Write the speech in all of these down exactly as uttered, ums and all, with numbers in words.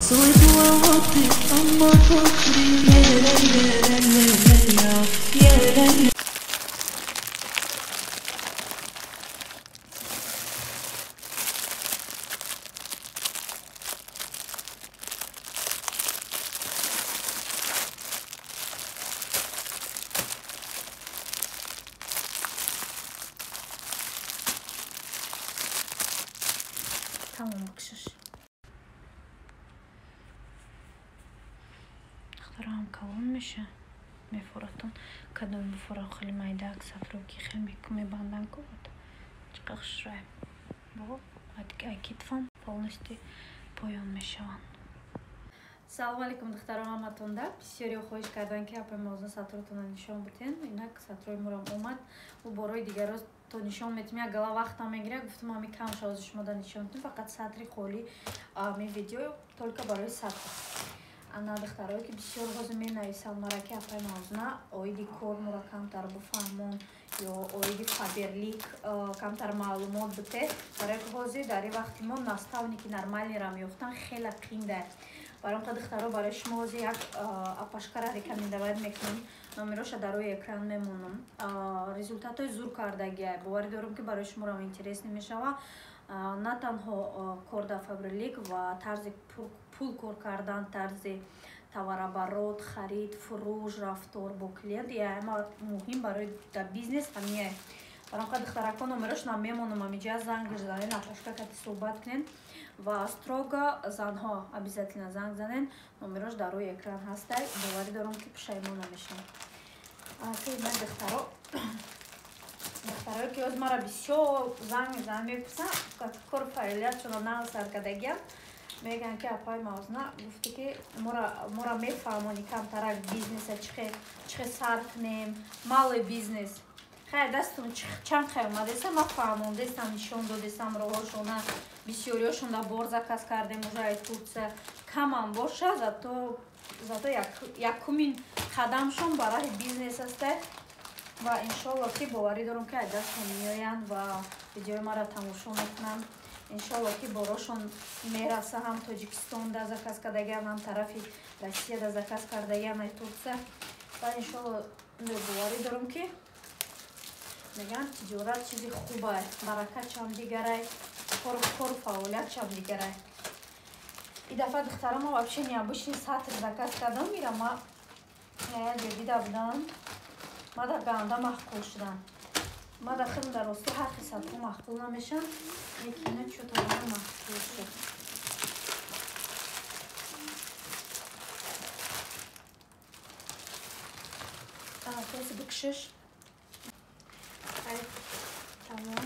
صوت ووطي أما فكري يا لا لا لا يا لا. Tamam bakışır. اخترعهم كون مش مفورتون كدون بفورا خلي ما يداك سافرو كي خمي كمي باندان كود чыкыш рай бо акит фон полностью поён мешан. Салом алейкум духтарам аматонда бисёрио хоиш кардан ки апа мавзу сатротона нишон бутен инак сатрои мурам омад у борои дигароз то нишон метим як гала вақтам мегира гуфтам ами кам шози шумода нишон тун фақат сатри холи ами видео только барои сатр ана духтарое ки бисёр ҳозир менависанд мара ки апа мавзуна оиди кор мура камтар буфаҳмон ё оиди фаберлик камтар маълумот буте барои ки ҳозир дар ин вақти мо наставники нормалнирам ёфтан хеле қинда. Барам ка духтаро барои шумо ҳозир як апашкара рекомендовать мекунам. Номероша дар рӯи экран мемонам. Результатои зур кардагия боварӣ дорам ки барои шуморам интересный мешава. На танҳо кор дар фабрилик ва тарзи пул кор кардан, тарзи товарооборот, харид, фурӯш, рафтор бо клиент яма муҳим барои дар бизнес ҳамия. Барам ка духтаракон номерашонам мемонам амиҷа занг занен апашка кати суҳбат кунен. Ва строго занҳо обязательно занг занен. Номерош дар рӯи экран ҳастай. Боварӣ дорам ки пушаймон намешавам. Ман духтаро духтарои ки ҳозир мара бисёр занг мезананд мепурсанд кор фаъолиятшонро нақл сар кардагиам мегӯянд ки апаи мавзуна гуфтӣ ки моро мефаҳмонӣ камтарак бизнеса чихе сар кунем малый бизнес хай дастум чанд хай омадеса ма фаҳмондестам нишон додесам роҳошона бисёриёшон дар бор заказ кардем уже ай турция камам боша зато зато якумин қадамшон барои бизнес аста ва иншолло ки боварӣ дорам ки ай дастам меоянд ва видеои маро тамошо мекунанд. Иншолло ки борошон мераса ҳам тоҷикистон да заказ кардагиам ҳам тарафи россия да заказ кардагиам ай турция ва иншолло боварӣ дорам ки мегӯян тиҷорат чизи хубае баракатшам дигарай кору фаъолиятшам дигарай. И дафъа духтарома вообще необычный сатр заказ кардам мирам ма ҷо дида будам ма дар гаанда маҳқул шудам. Ма дар худам дар рости ҳаққи сатрҳо маҳқул намешам лекин ина чӯтарама маҳқул шуд. Тоси бикшиш тамом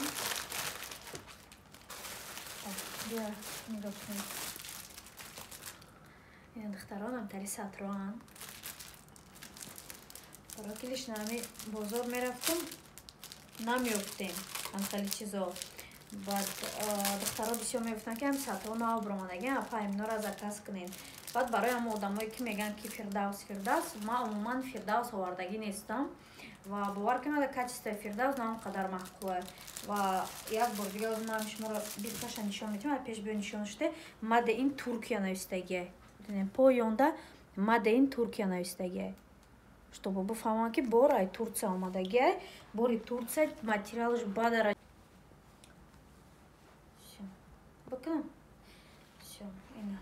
бия нигоҳ кунед. ин духтаронам тари сатроанд барои ки лишна ами бозор мерафтум намеёфтем ҳамтали чизо баъд духтаро бисёр мегуфтанд ки ами сатро наоб ромадагиам апа аминора заказ кунед. баъд барои ҳама одамое ки мегӯянд ки фирдавс фирдавс ман умуман фирдавс овардагӣ нестам ва бовар кунед качествои фирдавс на он қадар маҳқуле ва як бор дига ман шуморо биркаша нишон медиҳам пеш биё нишон шуде маде ин туркия навистагиай поёнда маде ин туркия навистагиай чтобы буфаҳманд ки бор ай турция омадагиай бори турция материалш бадара бакунам всё ина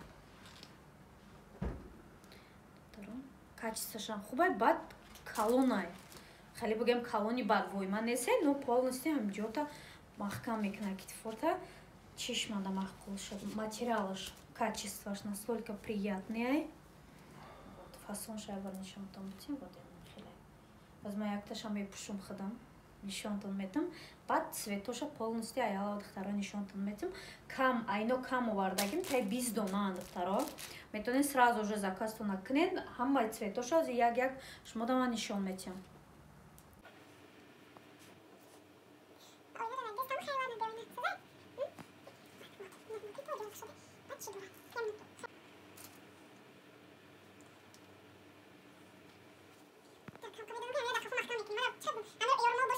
качествошам хубай баъд калонай хеле бигем калони бадвойма несе но полностью ҳамҷота маҳкам мекунад китфота чишмада маҳқул шуд материалш качествош настолько приятный фасон шайбар нишонтон бутим хеле аз ма якташа мепушум худам нишонтон метам баъд цветоша полностью аяла духтаро нишонтон метам кам айно кам овардагим таи бист донаанд духтаро метавонед сразу уже заказтон кунед ҳамаи цветоша аз як як шумо да ман нишон метиҳам.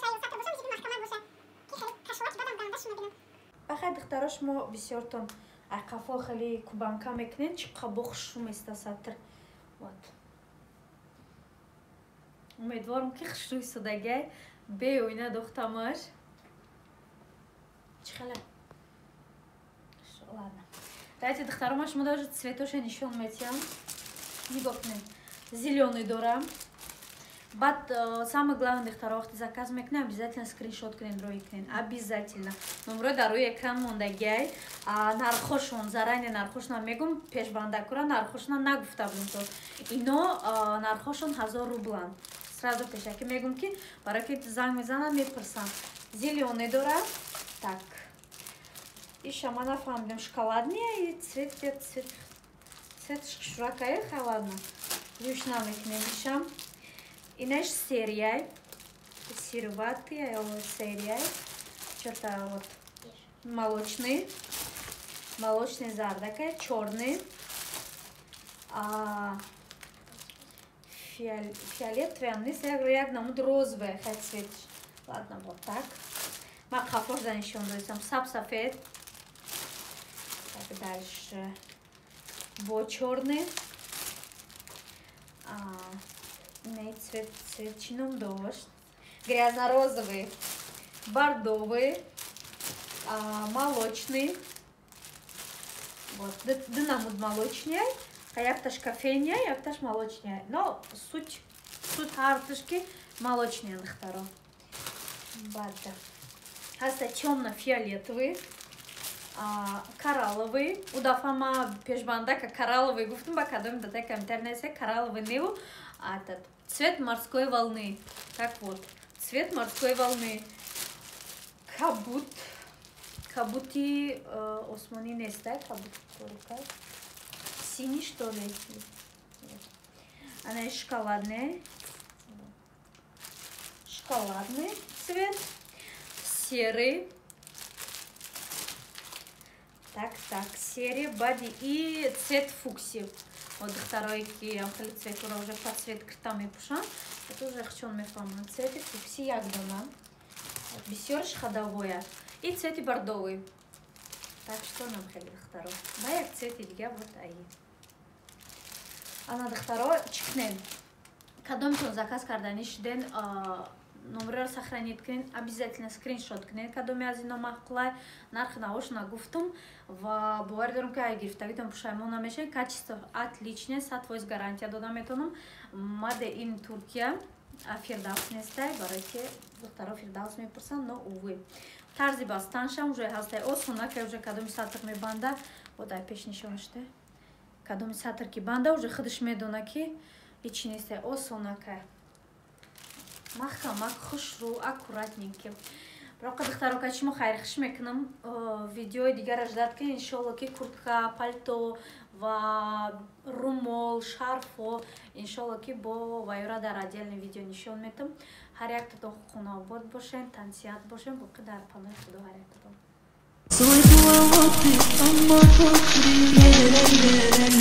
Бахай духтаро шумо бисёртон айқафо хеле кубанка мекунед, чӣ қабо хушрӯ места сатр. Вот. Умедворам ки хушрӯ истодагай беоина духтамаш. Чӣ хеле? Ладно. Давайте духтарома шумо даже цветоша нишон метиҳам. Нигоҳ кунед. Зелёный дорам. Баъд самое главное, духтаро вақти заказ мекунед, обязательно скриншот кунед, рои кунед. Обязательно. Номеро дар рӯи экран мондагиай. Нархошон, заранее нархошон мегум, пешбандакура нархошон нагуфта будем то. Ино нархошон ҳазор рублан. Сразу пешаки мегум ки барои ки занг мезанам мепурсам. Зелёный дорам. Так. Иша ма нафаҳмидам шоколадния и цвет цвет цвет шуракае халадно. Юш намекунем ишам. Инеш серияй, сирватый, серияй, что-то вот молочный, молочный зардакай, черный, а, фиол, фиолетовый, не знаю, як намуд розовый, цвет. Ладно, вот так. Ма кафош занесем, дойсам сап сафед. Так дальше, бо черный. А, не цвет, цвет чином дождь, грязно-розовый, бордовый, а, молочный, вот, дынамуд молочный, а якташ кофейня, якташ молочный, но суть, суть хартышки молочный нахтаро. Бада. Хаста темно-фиолетовый, а, коралловый, удафама пешбанда как коралловый, гуфтум ба кадом да так интернете коралловый неу. А этот цвет морской волны. Так вот, цвет морской волны. Кабут. Кабути э, османи не знаю, кабут. Синий, что ли? Она шоколадная. Шоколадный цвет. Серый. Так, так, серый, бади и цвет фуксии. Вот второй киямхали цвет уже под цвет кртами пуша. Это уже хочу он мефаман цвет фукси ягдана. Бисёрш ходовое и цвет бордовый. Так что нам хали второй. Моя цвет идея вот ай. А надо второй чекнен. Кадом что заказ карданиш ден номер сохранить кнен, обязательно скриншот кнен, кадом я зино махклай, нарх наош нагуфтум, в буардером кай гифта, видом пушаемо намешен, качество отличное, сатвойс гарантия додаметоном, маде ин Турция, а фирдаус не стай, барайте, второй фирдаус ми пурсан, но увы. Тарзи бастаншам уже хастай осуна, ке уже кадом сатр ми банда, вот ай пеш нишон ште, кадом сатр ки банда уже ходиш медона ки, ичи не стай осуна ке. Махкамак, хушру, аккуратненький. Просто духтаро качмо хайр хиш мекунам видео дигар ждат ки иншалло ки куртка, пальто ва румол, шарфо иншалло ки бо вайора дар отдельный видео нишон метам. Ҳар яктон хунобод бошен, тансият бошен, боқи дар панои худо ҳар яктон.